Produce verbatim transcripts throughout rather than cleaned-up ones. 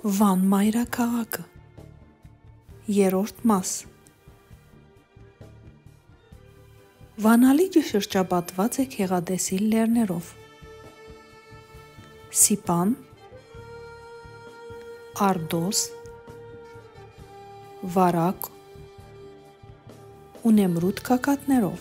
Վան մայրաքաղաքը Երրորդ մաս Վանալիճը շրջապատված է քեղադեսիլ լեռներով։ Սիպան, Արդոս, Վարակ ու Նեմրութ գագաթներով։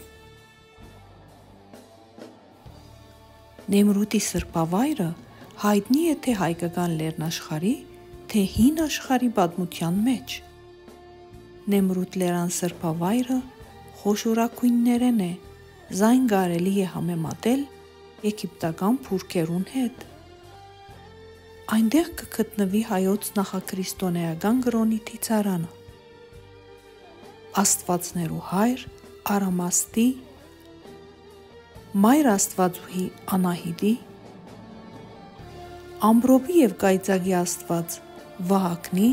Նեմրութի սրբավայրը հայտնի է թե հայկական լեռնաշխարհի, թե հին աշխարհի պատմության մեջ։ Նեմրութ լեռան սրբավայրը խոշորագույններեն է, զայն կարելի է համեմատել եգիպտական փուրքերուն հետ։ Այնտեղ կգտնվի հայոց նախաքրիստոնեական կրոնի թիծարանը։ Աստվածներու հայր Արամաստի, Մայր Աստվածուհի Անահիտի, Ամբրոպի և կայծակի աստված Վահակնի,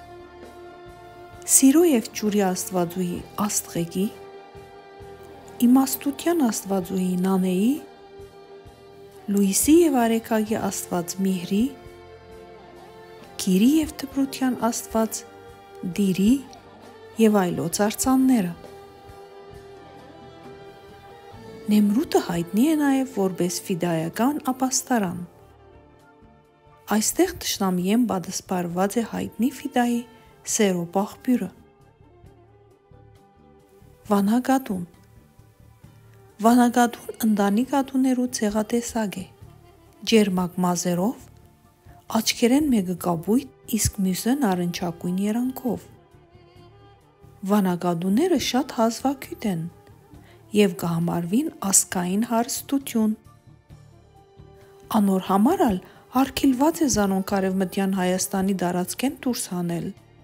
Սիրո և ջուրի աստվածուհի Աստղեկի, Իմաստության աստվածուհի Նանեի, Լույսի և արեգակի աստված Միհրի, Գիրի և դպրության աստված Դիրի և այլոց արձանները։ Նեմրութը հայտնի է նաև որպես ֆիդայական ապաստարան։ Այստեղ թշնամիեն պատսպարված է հայտնի ֆիդայի Սերոպ աղբյուրը։ Վանագատուն Վանագատուն ընտանի գատուներու ցեղատեսակ է, ջերմակ մազերով, աչքերեն մեկը կապույտ, իսկ մյուսը նարնջագույն երանքով։ Վանագատուները շատ հազվագյուտ են և կհամարվին ազգային հարստություն։ Անոր համար ալ արգելված է զանոնք Արևմտյան Հայաստանի տարածքեն դուրս հանել։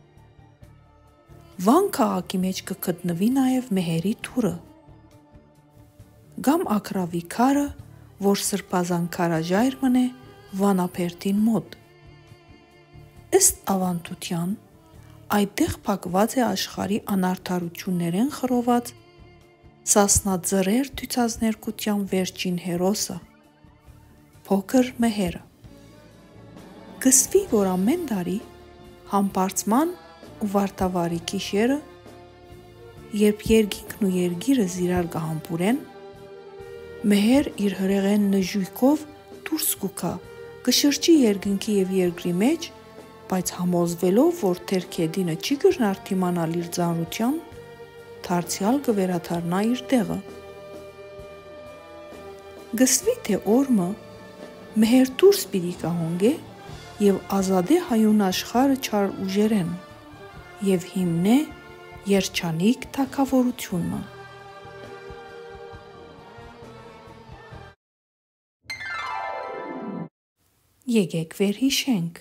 Վան քաղաքի մեջ կգտնվի նաև մեհերի թուրը կամ ագռավի քարը, որ սրբազան քարաժայռն է Վանաբերդին մոտ։ Ըստ ավանդության, այդտեղ փակված է աշխարհի անարդարություններեն խռոված Սասնաձրեր ցուցասներկության վերջին հերոսը՝ Փոքր Մեհերը։ Կսվի, որ ամեն տարի Համբարձման ու Վարդավառի գիշերը, երբ երկինքն ու երկիրը զիրար կհամբուրեն, Մեհեր իր հրեղեն նժույգով դուրս կուքա, կշրջի երկնքի և երկրի մեջ, բայց համոզվելով, որ թերքեդինը չի կրնար դիմանալ իր ծանրության, դարձյալ կվերադառնա իր տեղը։ Գսվի, թե օրը Մեհեր դուրս պիտի կահոնգե և ազատե հայուն աշխարհը չար ուժերեն և հիմնե երջանիկ թագավորությունը։ Եկեք վերհիշենք։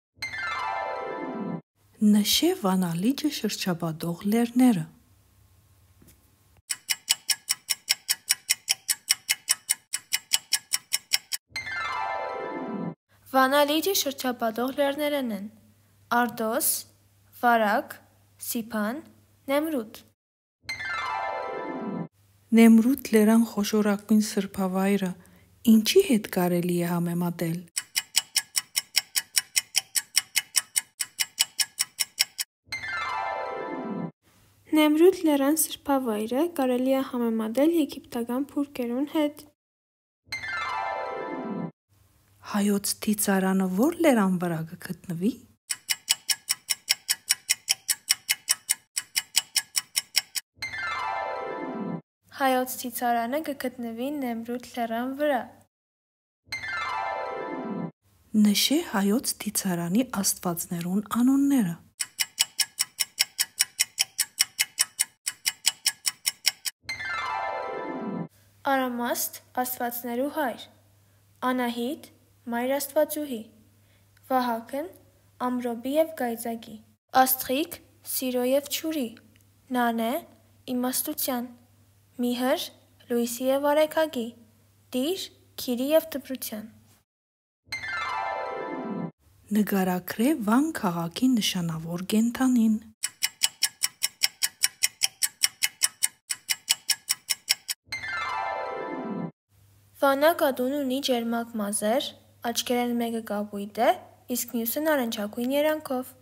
Նշե Վանալիճը շրջապատող լեռները։ Վանալիճը շրջապատող լեռներն են Արդոս, Վարակ, Սիփան, Նեմրութ։ Նեմրութ լեռան խոշորագույն սրբավայրը ինչի հետ կարելի է համեմատել։ Նեմրութ լեռան սրբավայրը կարելի է համեմատել եգիպտական փուրքերուն հետ։ Հայոց թիծարանը որ լեռան վրա կգտնվի։ Հայոց թիծարանը կգտնվի Նեմրութ լեռան վրա։ Նշե հայոց թիծարանի աստվածներուն անունները։ Արամաստ աստվածներու հայր, Անահիտ Մայր Աստվածուհի, Վահակն Ամբրոպի և կայծակի, Աստղիկ Սիրո և ջուրի, Նանե Իմաստության, Միհր Լույսի և արեգակի, Դիր Գիրի և դպրության։ Նկարագրե Վան քաղաքի նշանավոր կենդանին։ Վանագատուն ունի ջերմակ մազեր, աչքերեն մեկը կապույտ է, իսկ մյուսը նարնջագույն երանգով։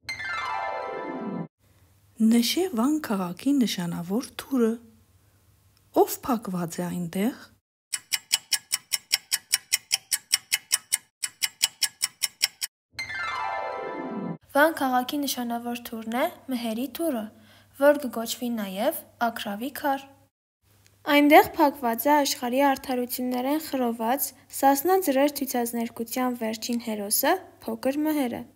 Նշե Վան քաղաքի նշանավոր թուրը։ Ով փակված է այնտեղ։ Վան քաղաքի նշանավոր թուրն է Մհերի թուրը, որ կգոչվի նաև Աքրավի քար։ Այնտեղ փակված է աշխարհի արդարություններեն խռոված Սասնա ձրեր ցույցազներկության վերջին հերոսը Փոքր Մհերը։